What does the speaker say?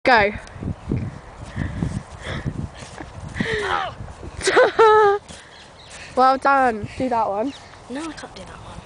Go. Well done. Do that one. No, I can't do that one.